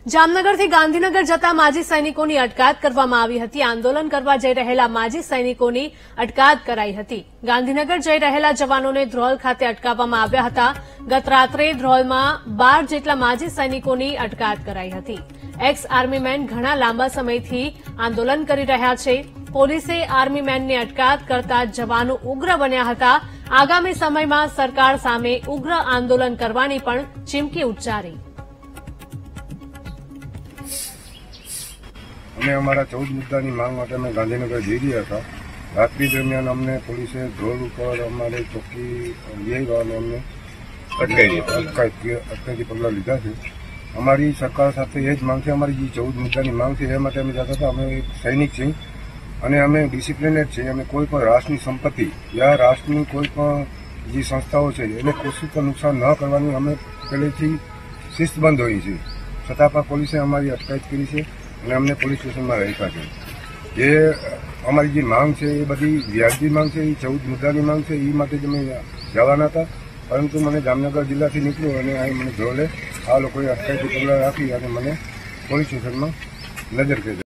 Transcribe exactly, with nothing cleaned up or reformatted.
જામનગરથી ગાંધીનગર જતા માજી સૈનિકોની અટકાયત કરવામાં આવી હતી। આંદોલન કરવા જઈ રહેલા માજી સૈનિકોની અટકાયત કરાઈ હતી। ગાંધીનગર જઈ રહેલા જવાનોને ધ્રોલ ખાતે અટકાવવામાં આવ્યા હતા। ગત રાત્રે ધ્રોલમાં બાર જેટલા માજી સૈનિકોની અટકાયત કરાઈ હતી। એક્સ આર્મીમેન ઘણા લાંબા સમયથી આંદોલન કરી રહ્યા છે। પોલીસે આર્મીમેનની અટકાયત કરતા જવાનો ઉગ્ર બન્યા હતા। આગામી સમયમાં સરકાર સામે ઉગ્ર આંદોલન કરવાની પણ ચીમકી ઉચ્ચારી। અમે અમારા ચૌદ મુદ્દાની માંગ માટે અમે ગાંધીનગર જઈ રહ્યા હતા। રાત્રિ દરમિયાન અમને પોલીસે ધ્રોલ ઉપર અમારે ચોકી લઈ આવવાનું અમને અટકાયતી પગલાં લીધા છે। અમારી સરકાર સાથે એ જ માંગ છે। અમારી જે ચૌદ મુદ્દાની માંગ છે એ માટે અમે જતા હતા। અમે એક સૈનિક છીએ અને અમે ડિસિપ્લિનેડ છીએ। અમે કોઈ પણ રાષ્ટ્રની સંપત્તિ યા રાષ્ટ્રની કોઈ પણ જે સંસ્થાઓ છે એને કશું પણ નુકસાન ન કરવાની અમે પહેલેથી શિસ્તબદ્ધ હોઈએ છીએ। છતાં પણ પોલીસે અમારી અટકાયત કરી છે અને અમને પોલીસ સ્ટેશનમાં રાખ્યા છે। જે અમારી જે માંગ છે એ બધી વ્યાજબી માંગ છે। એ ચૌદ મુદ્દાની માંગ છે એ માટે જ અમે જવાના હતા, પરંતુ મને જામનગર જિલ્લાથી નીકળ્યો અને અહીં મને ધ્રોલે આ લોકોએ અટકાયતી પગલાં રાખી અને મને પોલીસ સ્ટેશનમાં નજર કરી।